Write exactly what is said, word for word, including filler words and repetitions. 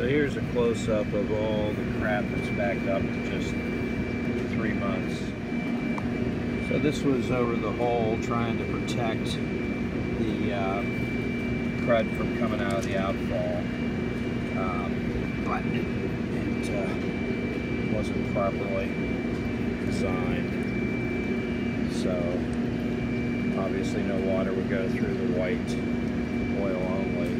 So here's a close-up of all the crap that's backed up in just three months. So this was over the hole, trying to protect the uh, crud from coming out of the outfall. Um, but it, it uh, wasn't properly designed. So obviously no water would go through the white oil only.